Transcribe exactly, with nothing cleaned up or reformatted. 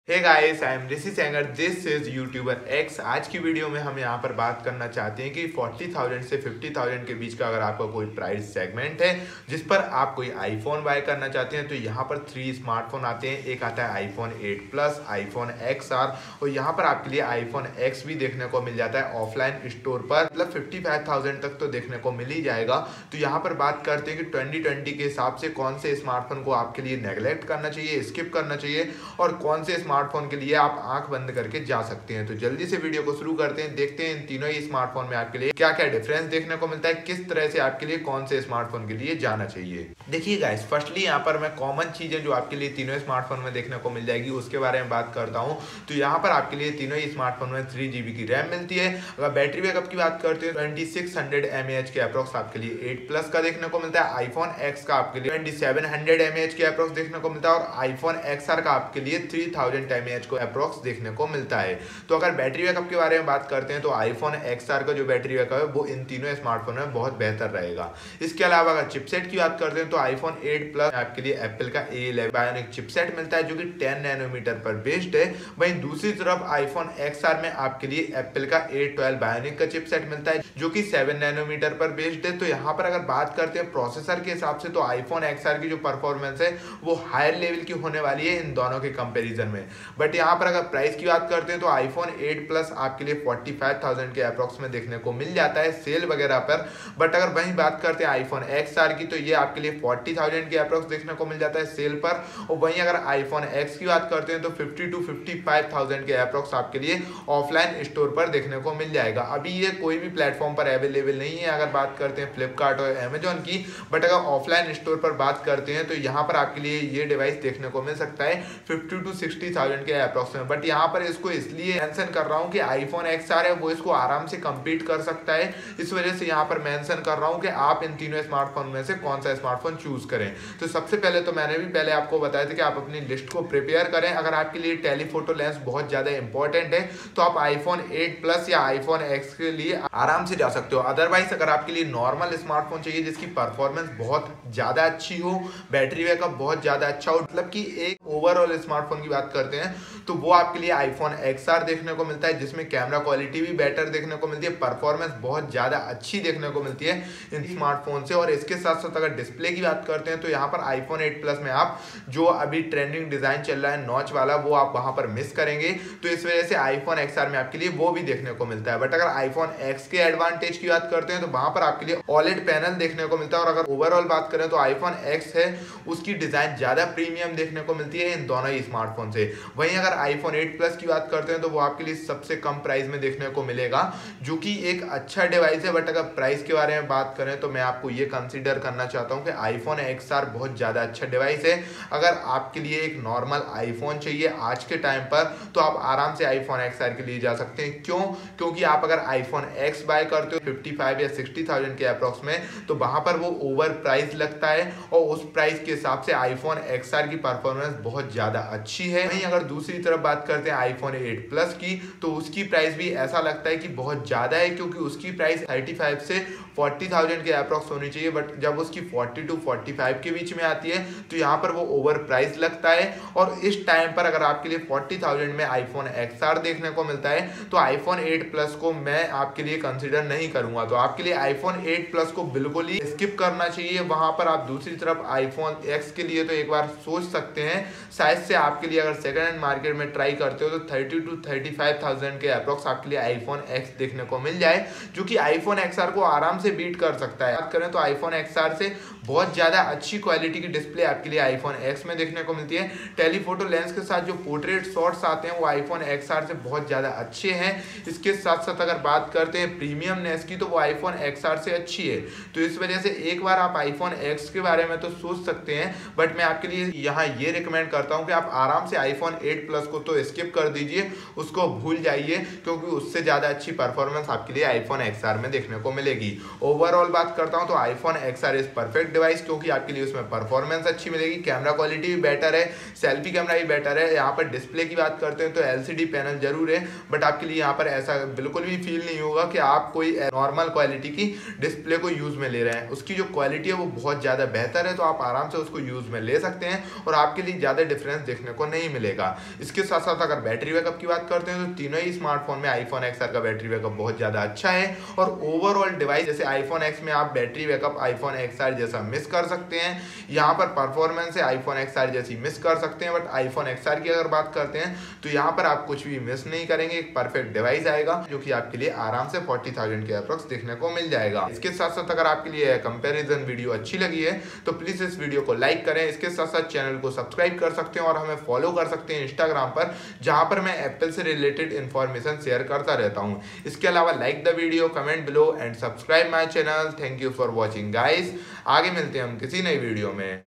Hey guys, I am Rishi Sengar, this is YouTuber X. आज की video में हम यहाँ पर बात करना चाहते हैं कि चालीस हज़ार से पचास हज़ार के बीच का अगर आपका कोई प्राइस सेगमेंट है जिस पर आप कोई आईफोन बाय करना चाहते हैं तो यहाँ पर थ्री स्मार्टफोन आते हैं। एक आता है iPhone eight plus, iPhone X R और यहाँ पर आपके लिए आईफोन एक्स भी देखने को मिल जाता है ऑफलाइन स्टोर पर, मतलब पचपन हज़ार तक तो देखने को मिल ही जाएगा। तो यहाँ पर बात करते हैं कि ट्वेंटी ट्वेंटी के हिसाब से कौन से स्मार्टफोन को आपके लिए नेगलेक्ट करना चाहिए, स्किप करना चाहिए और कौन से स्मार्टफोन के लिए आप आंख बंद करके जा सकते हैं। तो जल्दी से वीडियो को शुरू करते हैं, देखते हैं इन तीनों ही स्मार्टफोन में आपके लिए क्या क्या डिफरेंस देखने को मिलता है, किस तरह से आपके लिए कौन से स्मार्टफोन के लिए जाना चाहिए। देखिए गाइस, फर्स्टली यहाँ पर मैं कॉमन चीजें जो आपके लिए तीनों स्मार्टफोन में देखने को मिल जाएगी उसके बारे में बात करता हूँ। तो यहाँ पर आपके लिए तीनों ही स्मार्टफोन में थ्री जीबी की रैम मिलती है। अगर बैटरी बैकअप की बात करते हैं twenty six hundred M A H के अप्रोक्स आपके लिए एट प्लस का देखने को मिलता है। आईफोन एक्स का आपके लिए twenty seven hundred M A H के अप्रोक्स देखने को मिलता है और आईफोन एक्स आर का आपके लिए three thousand M A H को अप्रोक्स देखने को मिलता है। तो अगर बैटरी बैकअप के बारे में बात करते हैं तो आईफोन एक्स आर का जो बैटरी बैकअप है वो इन तीनों स्मार्टफोन में बहुत बेहतर रहेगा। इसके अलावा अगर चिपसेट की बात करते हैं तो आईफोन एट प्लस आपके लिए एप्पल का ए इलेवन बायोनिक चिपसेट मिलता है जो कि टेन नैनोमीटर पर बेस्ड है। वहीं दूसरी तरफ आईफोन एक्स आर में आपके लिए एप्पल का ए ट्वेल्व बायोनिक का चिपसेट मिलता है जो कि सेवन नैनोमीटर पर बेस्ड है। तो यहाँ पर अगर बात करते हैं प्रोसेसर के हिसाब से तो आईफोन एक्स आर की जो परफॉर्मेंस है वो हायर लेवल की होने वाली है इन दोनों के कंपेरिजन में। बट यहाँ पर अगर प्राइस की बात करते हैं तो आईफोन एट प्लस आपके लिए फोर्टी फाइव थाउजेंड के अप्रोक्स में देखने को मिल जाता है सेल वगैरह पर। बट अगर वहीं बात करते हैं आईफोन एक्स आर की तो ये आपके लिए फोर्टी थाउजेंड के अप्रोक्स देखने को मिल जाता है सेल पर। और वहीं अगर आईफोन एक्स की बात करते हैं तो fifty to fifty five thousand के अप्रोक्स आपके लिए ऑफलाइन स्टोर पर देखने को मिल जाएगा। अभी ये कोई भी प्लेटफॉर्म पर अवेलेबल नहीं है अगर बात करते हैं फ्लिपकार्ट और अमेजोन की। बट अगर ऑफलाइन स्टोर पर बात करते हैं तो यहाँ पर आपके लिए ये डिवाइस देखने को मिल सकता है फिफ्टी टू सिक्सटी थाउजेंड के अप्रोक्स में। बट यहाँ पर इसको इसलिए मेंशन कर रहा हूँ कि आईफोन एक्स आर है वो इसको आराम से कंपीट कर सकता है, इस वजह से यहाँ पर मेंशन कर रहा हूँ कि आप इन तीनों स्मार्टफोन में से कौन सा स्मार्टफोन चूज करें। तो सबसे पहले तो मैंने भी पहले आपको बताया था कि आप अपनी लिस्ट को प्रिपेयर करें। अगर आपके लिए टेलीफोटो लेंस बहुत ज्यादा इंपॉर्टेंट है तो आप आईफोन एट प्लस या आईफोन एक्स के लिए आराम से जा सकते हो। अदरवाइज अगर आपके लिए नॉर्मल स्मार्टफोन चाहिए जिसकी परफॉर्मेंस बहुत ज्यादा अच्छी हो, बैटरी बैकअप बहुत ज्यादा अच्छा हो, मतलब कि एक ओवरऑल स्मार्टफोन की बात करते हैं तो वो आपके लिए आईफोन एक्स आर देखने को मिलता है जिसमें कैमरा क्वालिटी भी बेटर देखने को मिलती है, परफॉर्मेंस बहुत ज्यादा अच्छी देखने को मिलती है इन स्मार्टफोन से। और इसके साथ साथ अगर डिस्प्ले की बात करते हैं तो यहाँ पर आईफोन एट प्लस में आप जो अभी ट्रेंडिंग डिजाइन चल रहा है नॉच वाला वो आप वहां पर मिस करेंगे। तो इस वजह से आईफोन एक्स आर में आपके लिए वो भी देखने को मिलता है। बट अगर आईफोन एक्स के एडवांटेज की बात करते हैं तो वहां पर आपके लिए ऑलेड पैनल देखने को मिलता है। और अगर ओवरऑल बात करें तो आईफोन एक्स है उसकी डिजाइन ज्यादा प्रीमियम देखने को मिलती है इन दोनों ही स्मार्टफोन से। वहीं अगर आईफोन एट प्लस की बात करते हैं तो वो आपके लिए सबसे कम प्राइस में देखने को मिलेगा जो कि एक अच्छा डिवाइस है। बट अगर प्राइस के बारे में बात करें तो मैं आपको ये कंसीडर करना चाहता हूं कि आईफोन एक्स आर बहुत ज्यादा अच्छा डिवाइस है। अगर आपके लिए एक नॉर्मल आईफोन चाहिए आज के टाइम पर तो आप आराम से आईफोन एक्स आर के लिए जा सकते हैं। क्यों? क्योंकि आप अगर आईफोन एक्स बाय करते हो फिफ्टी फाइव या सिक्सटी थाउजेंड के अप्रोक्स में तो वहां पर वो ओवर प्राइस लगता है और उस प्राइस के हिसाब से आईफोन एक्स आर की परफॉर्मेंस बहुत ज्यादा अच्छी है। वहीं अगर दूसरी तरफ बात करते हैं आईफोन एट प्लस की तो उसकी प्राइस भी ऐसा लगता है कि बहुत ज्यादा है क्योंकि उसकी प्राइस थर्टी फाइव से फोर्टी थाउजेंड के अप्रोक्स होनी चाहिए। बट जब उसकी फोर्टी टू फोर्टी फाइव के बीच में आती है तो यहाँ पर वो ओवर प्राइस लगता है। और इस टाइम पर अगर आपके लिए फोर्टी थाउजेंड में आईफोन एक्स आर देखने को मिलता है तो आईफोन एट प्लस को मैं आपके लिए कंसीडर नहीं करूंगा। तो आपके लिए आईफोन एट प्लस को बिल्कुल ही स्किप करना चाहिए। वहां पर आप दूसरी तरफ आईफोन एक्स के लिए तो एक बार सोच सकते हैं, शायद से आपके लिए अगर सेकंड हैंड मार्केट में ट्राई करते हो तो thirty to thirty five thousand के अप्रोक्स आपके लिए आईफोन एक्स देखने को मिल जाए जो कि आईफोन एक्स आर को आराम से बीट कर सकता है। बात करें तो आईफोन एक्स आर से बहुत ज्यादा अच्छी क्वालिटी की डिस्प्ले आपके लिए आईफोन एक्स में देखने को मिलती है। टेलीफोटो लेंस के साथ जो पोर्ट्रेट शॉट्स आते हैं वो आईफोन एक्स आर से बहुत ज्यादा अच्छे हैं। इसके साथ साथ अगर बात करते हैं प्रीमियमनेस की तो वो आईफोन एक्स आर से अच्छी है। तो इस वजह से एक बार आप आईफोन एक्स के बारे में तो सोच सकते हैं। बट मैं आपके लिए यहाँ ये रिकमेंड करता हूँ कि आप आराम से आईफोन एट प्लस को तो स्किप कर दीजिए, उसको भूल जाइए क्योंकि उससे ज्यादा अच्छी परफॉर्मेंस आपके लिए आईफोन एक्स आर में देखने को मिलेगी। ओवरऑल बात करता हूँ तो iPhone X R is perfect device क्योंकि आपके लिए उसमें परफॉर्मेंस अच्छी मिलेगी, कैमरा क्वालिटी भी बेटर है, सेल्फी कैमरा भी बेटर है। यहाँ पर डिस्प्ले की बात करते हैं तो एलसीडी पैनल जरूर है बट आपके लिए यहाँ पर ऐसा बिल्कुल भी फील नहीं होगा कि आप कोई नॉर्मल क्वालिटी की डिस्प्ले को यूज में ले रहे हैं। उसकी जो क्वालिटी है वो बहुत ज्यादा बेहतर है तो आप आराम से उसको यूज में ले सकते हैं और आपके लिए ज्यादा डिफरेंस देखने को नहीं मिलेगा। मिलेगा। इसके साथ साथ अगर बैटरी बैकअप की बात करते हैं तो तीनों ही स्मार्टफोन में आईफोन एक्सआर का बैटरी बैकअप बहुत ज़्यादा अच्छा है और ओवरऑल डिवाइस जैसे आईफोन एक्स में आप बैटरी बैकअप आईफोन एक्सआर जैसा मिस कर सकते हैं, यहाँ पर परफॉर्मेंस है आईफोन एक्सआर जैसी मिस कर सकते हैं, बट आईफोन एक्सआर की अगर बात करते हैं तो यहाँ पर आप कुछ भी मिस नहीं करेंगे, एक परफेक्ट डिवाइस आएगा जो कि आपके लिए आराम से फोर्टी थाउजेंड के अप्रोक्स देखने को मिल जाएगा। इसके साथ साथ अगर आपके लिए कंपैरिजन वीडियो अच्छी लगी है तो प्लीज इस वीडियो को लाइक करें। इसके साथ साथ चैनल को सब्सक्राइब कर सकते हैं और हमें फॉलो कर सकते हैं इंस्टाग्राम पर, जहां पर मैं एप्पल से रिलेटेड इंफॉर्मेशन शेयर करता रहता हूं। इसके अलावा like the video, comment below and subscribe my channel. Thank you for watching guys. आगे मिलते हैं हम किसी नई वीडियो में।